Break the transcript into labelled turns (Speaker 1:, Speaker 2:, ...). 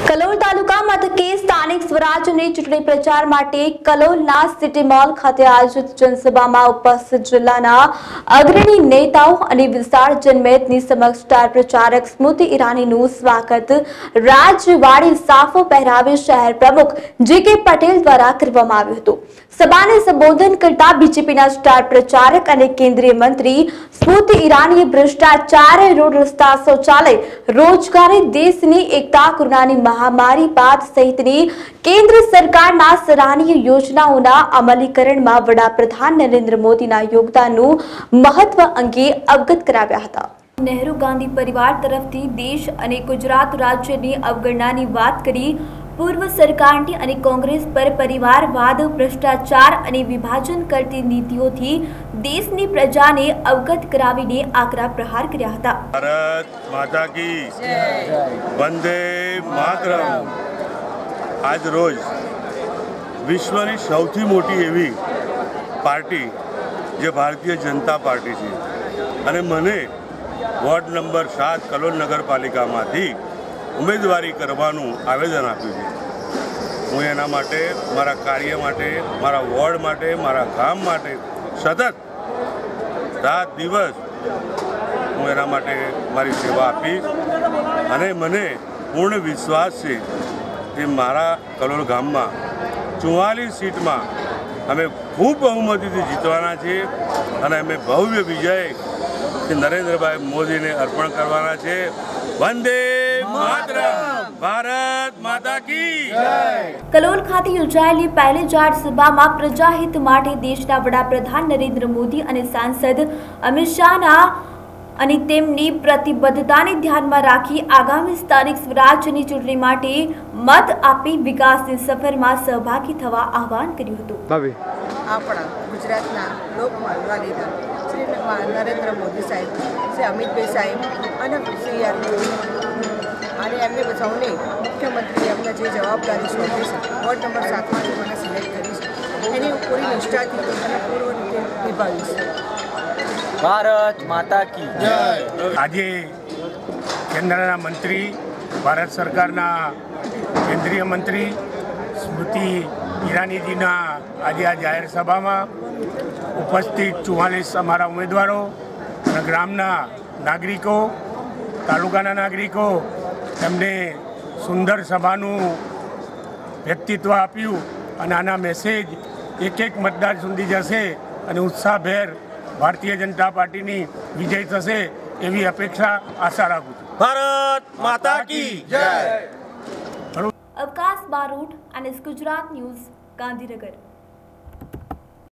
Speaker 1: કલોલ તાલુકા મથકે સ્થાનિક સ્વરાજની ચૂંટણી પ્રચાર માટે કલોલના સિટી મોલ ખાતે આયોજિત જનસભામાં ઉપસ્થિત જિલ્લાના અગ્રણી નેતાઓ અને વિશાળ જનમેદની સમક્ષ સ્ટાર પ્રચારક સ્મૃતિ ઈરાનીનું સ્વાગત રાજવાડી સાફો પહેરાવી શહેર પ્રમુખ જે.કે. પટેલ દ્વારા કરવામાં આવ્યું હતું। સભાને સંબોધન કરતા બીજેપીના સ્ટાર પ્રચારક અને કેન્દ્રીય મંત્રી સ્મૃતિ ઈરાનીએ ભ્રષ્ટાચાર, રોડ રસ્તા, શૌચાલય, રોજગારી, દેશની એકતા, કોરોનાની महामारी बाद सहितनी केंद्र सरकारना सराहनीय योजनाओना अमलीकरणमां वडाप्रधान नरेंद्र मोदीना योगदाननुं महत्व अंगे अवगत कराव्या हता। नेहरू गांधी परिवार तरफथी देश अने गुजरात राज्यनी अवगणनानी वात करी। पूर्व सरकारनी अने कांग्रेस पर परिवारवाद, भ्रष्टाचार अने विभाजन करती नीतिओथी देशनी प्रजाने अवगत करावीने आकरा प्रहार कर्या हता।
Speaker 2: भारत माता की वंदे मातरम। आज रोज विश्वनी सौथी मोटी एवी पार्टी जे भारतीय जनता पार्टी छे अने मने वोर्ड नंबर 7 कलोल नगरपालिकामांथी उम्मीदवारी करवानुं आवेदन आप्युं छे। हूँ एना माटे, मारा कार्य माटे, मारा वोर्ड माटे, मारा गाम माटे सतत रात दिवस हूँ एना माटे मारी सेवा आपीश अने मने पूर्ण विश्वास छे कि मारा कलोल गाममां 44 सीट में अमे खूब बहुमती थी जीतवाना छे अने अमे भव्य विजय नरेंद्र भाई मोदी ने अर्पण करवाना छे। वंदे मातरम। भारत माता की जय।
Speaker 1: कलोल खाते योजायेली पहली जाट सभामां प्रजाहित माटे देशना वडाप्रधान नरेंद्र मोदी अने सांसद अमित शाहना અને તેમની પ્રતિબદ્ધતાને ધ્યાનમાં રાખી આગામી સ્થાનિક સ્વરાજ્યની ચૂંટણી માટે મત આપી વિકાસની સફરમાં સહભાગી થવા આહવાન કર્યું હતું।
Speaker 3: આપણા ગુજરાતના લોકમાન્ય નેતા શ્રી નરેન્દ્ર મોદી સાહેબ, શ્રી અમિતભાઈ સાહેબ અને શ્રી અને એમને સૌને મુખ્યમંત્રી એમને જે જવાબદારી સોંપી છે વોર્ડ નંબર 7માંથી મને સિલેક્ટ કરી છે એની પૂરી નિષ્ઠાથી અને પૂર્વ રીતે નિભાવી છે।
Speaker 4: भारत माता की जय।
Speaker 5: आज केंद्रना मंत्री, भारत सरकारना केंद्रीय मंत्री स्मृति ईरानी जी आज आ जाहिर सभा में उपस्थित 44 अमरा उम्मीदवारों ग्रामना नागरिकों, तालुकाना नागरिकों तेमने सुंदर सभानु व्यक्तित्व आप्યું અને આના મેસેજ એક એક મતદાર સુધી જશે અને ઉત્સાહભેર भारतीय जनता पार्टी नी विजय थशे एवी अपेक्षा आशा राखुं छुं।
Speaker 4: भारत माता की जय।
Speaker 1: अवकाश बारोट, गुजरात न्यूज, गांधीनगर।